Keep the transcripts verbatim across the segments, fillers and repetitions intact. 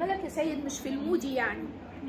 مالك يا سيد مش في المودي يعني؟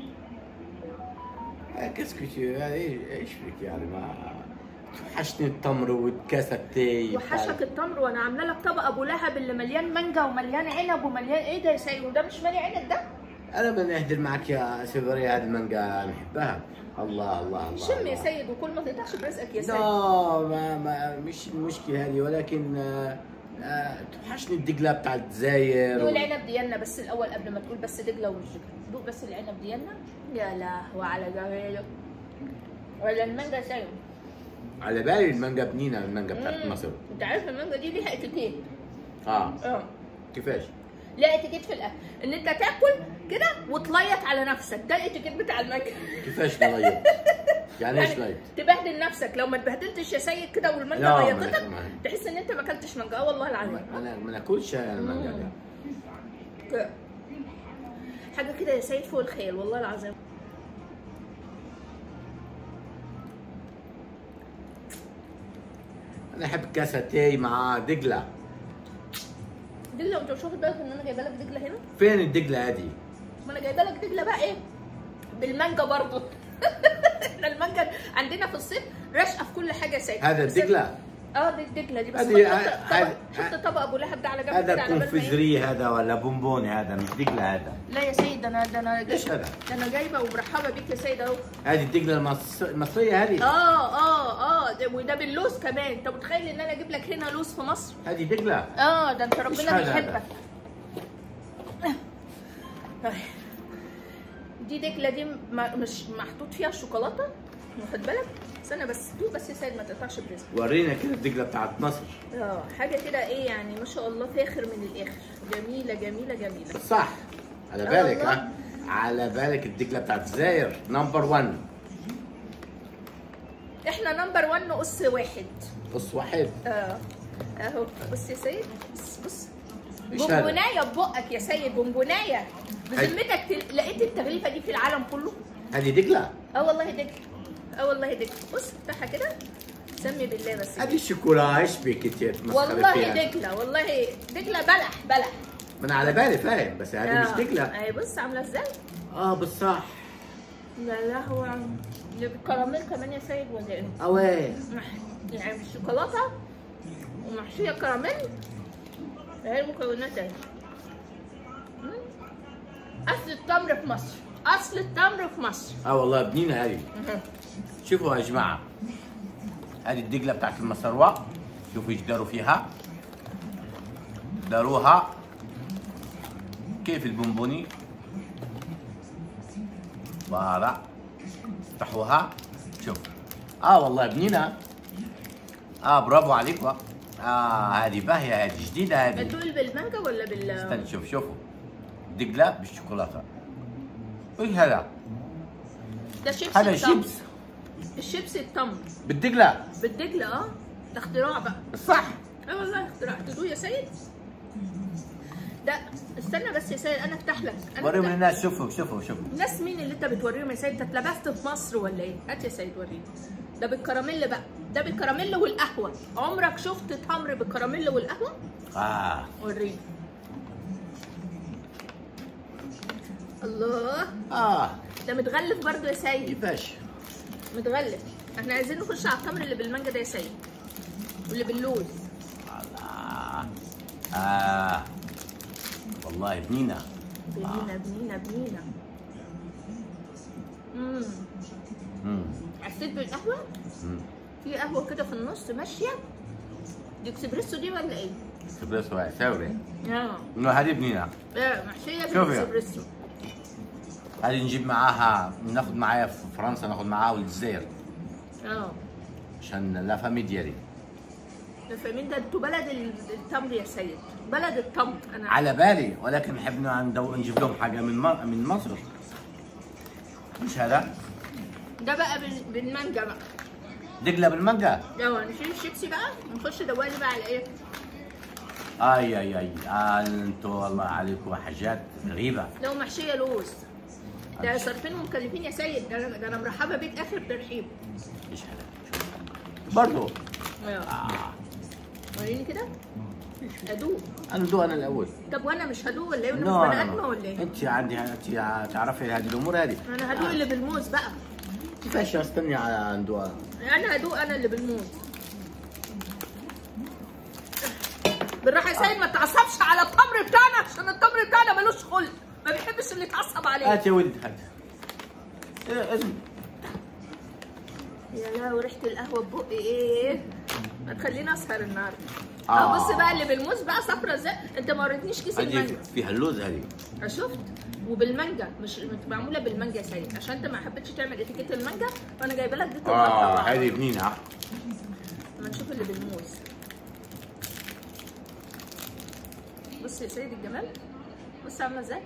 كسكتي ايش فيك يعني؟ ما وحشني التمر والكاسه التاي. وحشك التمر وانا عامله لك طبق ابو لهب اللي مليان مانجا ومليان عنب ومليان ايه ده يا سيد؟ وده مش مالي عنب ده؟ انا بدي اهدر معك يا سيدوري، هذه المانجا نحبها. الله الله الله شم يا سيد وكل ما تقطعش برزقك يا سيد. لا ما, ما مش المشكله هذه، ولكن آه آه توحشني الدقله بتاعت الجزائر. دوق العنب ديالنا بس الاول قبل ما تقول بس دجله والجبن. دوق بس العنب ديالنا. يا لهوي على جماله. ولا المانجا يا سيد؟ على بالي المانجا بنينه، المانجا بتاعت مم. مصر. انت عارف المانجا دي ليها اتيكيت. اه اه كيفاش؟ لا اتيكيت في الاكل ان انت تاكل كده وتليط على نفسك، ده الاتيكيت بتاع المانجا. كيفاش نليط؟ يعني ايش ليط؟ تبهدل نفسك. لو ما اتبهدلتش يا سيد كده والمانجا لا، ليطتك ما- ما- تحس ان انت ما اكلتش مانجا. اه والله العظيم. ما ما ناكلش المانجا دي. كده. حاجه كده يا سيد فوق الخيال والله العظيم. انا احب كاسه تاي مع دقله. دجله وانت مش واخد بالك ان انا جايبه لك دجله هنا؟ فين الدقله هذه؟ ما انا جايبه لك دجله بقى ايه؟ بالمانجا برضه. احنا المانجا عندنا في الصيف راشقه في كل حاجه يا سيد. هذا الدقله؟ اه دي الدجله دي بس هذه- حط هذه- طبق حط طبق ابو لهب ده على جنب هذا كده على بال ما إيه؟ كونفزري هذا ولا بونبوني؟ هذا مش دقله هذا. لا يا سيد ده انا ده انا ايش هذا؟ ده انا جايبه ومرحبه بيك يا سيد اهو. هذه الدقله المص... المصريه هذه؟ اه اه اه ده وده باللوز كمان. انت متخيل ان انا اجيب لك هنا لوز في مصر؟ هذه دقله؟ اه ده انت إيش ربنا هذا؟ بيحبك. دي دجله دي ما- مش محطوط فيها الشوكولاته واخد بالك؟ استنى بس دوق بس يا سيد ما تقطعش برزق. ورينا كده الدقله بتاعت مصر. اه حاجه كده ايه يعني ما شاء الله فاخر من الاخر. جميله جميله جميله. صح على آه بالك والله. ها؟ على بالك الدقله بتاعت الجزائر نمبر واحد. احنا نمبر واحد قص واحد. قص واحد. اه اهو بص يا سيد بص بص إيش هذا؟ بونبونايه ببقك يا سيد بونبونايه. بذمتك تل- لقيت التغليفه دي في العالم كله؟ هذه دقله؟ اه والله دجله. اه والله دجله. بص افتحها كده سمي بالله بس. هذه الشوكولا ايش بك انت تمسخري والله فيها؟ دجله والله دجله بلح بلح. ما انا على بالي فاهم، بس هذه مش دقله. اهي بص عامله ازاي؟ اه بالصح. لا لا هو اللي بالكراميل كمان يا سيد ولا ايه؟ اوي مح- يعني بالشوكولاته ومحشيه كراميل. اهي المكونات اهي. مم. اصل التمر في مصر. اصل التمر في مصر. اه والله بنينه هذه. مهم. شوفوا يا جماعه، هذه الدقله بتاعت المسروه. شوفوا ايش داروا فيها. داروها كيف البونبوني. فوالا افتحوها. شوف اه والله بنينه. اه برافو عليكم. اه هذه باهيه، هذه جديده هذه. بتقول بالمانجا ولا بال استنى شوف شوفوا دقله بالشوكولاته. ايش هذا؟ ده شيبس هذا التمر. شيبس الشيبس التمر بالدقله. بالدجله. اه ده اختراع بقى. صح. اه والله اختراع. تدوق يا سيد؟ ده استنى بس يا سيد انا افتح لك. أنا وريهم أفتح- للناس. شوفوا شوفوا شوفوا. الناس مين اللي انت بتوريهم يا سيد؟ انت اتلبست في مصر ولا ايه؟ هات يا سيد وريني. ده بالكراميل بقى. ده بالكراميل والقهوه. عمرك شفت تمر بالكراميل والقهوه؟ اه وريني. الله. اه ده متغلف برضه يا سيد. كيفاش؟ متغلف. احنا عايزين نخش على التمر اللي بالمانجا ده يا سيد. واللي باللوز. الله. اه والله بنينه. بنينه بنينه بنينه. امم امم حسيت بالقهوه؟ امم في قهوه كده في النص ماشيه. دي اكسبريسو دي ولا ايه؟ اسبريسو ثوري. اه انه هذه بنينه. لا محشيه شوفي. بالاكسبريسو. هذه نجيب معاها، ناخذ معايا في فرنسا، ناخذ معاها والجزائر اه عشان لا فامي ديالي. فاهمين؟ ده انتوا بلد التمر يا سيد. بلد التمر. انا على بالي، ولكن نحب ندو- نجيب لهم حاجه من م- من مصر. مش هذا؟ ده بقى بال- بالمانجا بقى. دقله بالمانجا. لو نشيل الشيبسي بقى ونخش دوالي بقى على ايه؟ اي اي اي آه انتوا والله عليكم حاجات غريبه. لو محشيه لوز. ده صارفين ومكلفين يا سيد. ده انا ده انا مرحبه بيك اخر ترحيب. ايش هذا؟ برضو اه آه. وريني كده. ادوق. انا دوق انا الاول. طب وانا مش هدوق ولا ايه؟ انا مش نو بني نو ادمه نو. ولا ايه؟ انت عندي انت تعرفي هذه الامور هذه. انا هدوق اللي بالموز بقى. كيفاش استني على ندوق؟ انا هدوق انا اللي بالموز. بالراحه يا سيد، ما تعصبش على التمر بتاعنا عشان التمر بتاعنا ملوش خلق، ما بيحبش اللي يتعصب عليه. هات يا ولد هات. ايه اسمع. يا لهوي ريحه القهوه ببقي ايه؟ هتخليني اسهر النهارده. آه. اه بص بقى اللي بالموز بقى صفرا ازاي؟ انت ما وريتنيش كيس هذه المانجا. فيها اللوز هذه. شفت؟ وبالمانجا مش معموله بالمانجا يا سيد، عشان انت ما حبيتش تعمل اتيكيت المانجا فانا جايبه لك دي اه هذه بنينه. ما نشوف اللي بالموز. بص يا سيد الجمال، بص عامله ازاي؟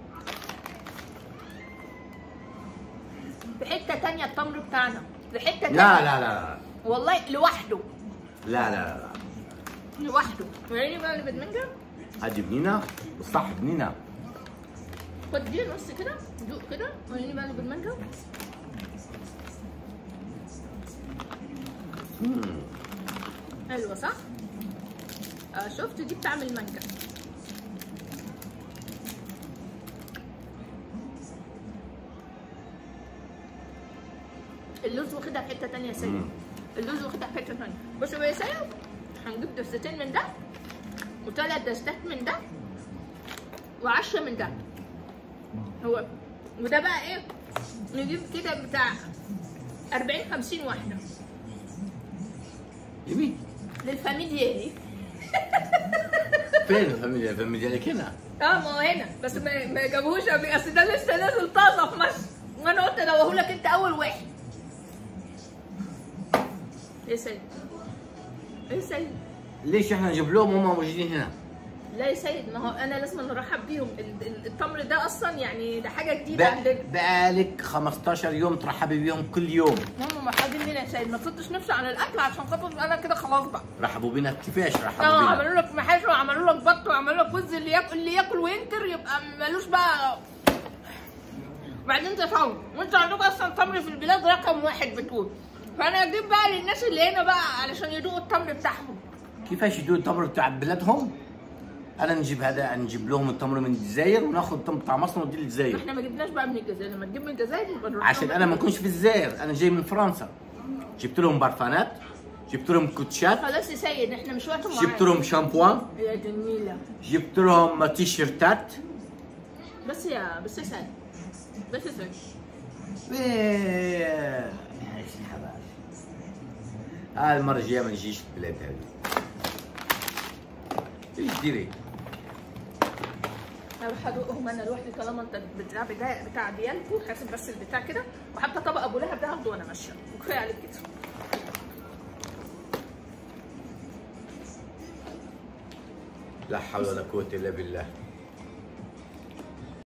في حته تانية التمر بتاعنا، في حته تانية. لا لا لا والله لوحده. لا لا لا لوحده. وريني بقى اللي بالمانجا. هذه بنينه صح بنينه. خد دي نص كده، دوق كده، وريني بقى اللي بالمانجا. امم حلوه صح؟ اه شفت دي بتعمل مانجا. اللوز واخدها في حته تانية يا سيد. اللوز واخدها في حته تانية. بصوا بقى يا سيد، هنجيب دستين من ده وثلاث دستات من ده وعشرة من ده. هو وده بقى ايه؟ نجيب كده بتاع أربعين خمسين واحده. يمين للفاميليا دي. فين الفاميليا؟ الفاميليا لك هنا. اه ما هو هنا بس ما, ما جابوهوش قبل، اصل ده لسه نازل طازه في مصر وانا قلت ادوقه لك انت اول واحد. ايه يا سيد؟ ايه يا سيد؟ ليش احنا نجيب لهم وهم موجودين هنا؟ لا يا سيد، ما هو انا لازم نرحب بيهم. التمر ده اصلا يعني ده حاجه جديده عندنا. بقالك خمستاشر يوم ترحبي بيهم كل يوم. هم مرحبين بينا يا سيد، ما تصدش نفسي عن الاكل عشان خاطر انا كده خلاص بقى. رحبوا بينا كيفاش رحبوا اه بينا؟ عملوا لك محاشي وعملوا لك بط وعملوا لك وز، اللي ياكل اللي ياكل وينكر يبقى مالوش بقى. بعدين ده تمر، وانت عندك اصلا تمر في البلاد رقم واحد بتقول، فانا اجيب بقى للناس اللي هنا بقى علشان يدوقوا التمر بتاعهم. كيفاش يدوقوا التمر بتاع بلادهم؟ انا نجيب هذا نجيب لهم التمر من الجزائر وناخذ التمر بتاع مصر ونوديه للجزائر. احنا ما جبناش بقى من الجزائر، لما تجيب من الجزائر يبقى نروح عشان انا ما نكونش في الجزائر، انا جاي من فرنسا. جبت لهم برفانات، جبت لهم كوتشات. خلاص يا سيد احنا مش وقت معين. جبت لهم شامبوان. يا جميله. جبت لهم تيشيرتات. بس يا بس يا سيد بس يا سيد. ايه ايش الحبايب. هاي المرة الجاية ما نجيش البلاد هذه. ايش ديري؟ اروح ادوقهم انا لوحدي طالما انت البتاع بتاع بتاع ديالكو حاسب بس البتاع كده، وحتى طبق ابو لهب ده هاخده وانا ماشيه وكفايه عليك كده. لا حول ولا قوة الا بالله.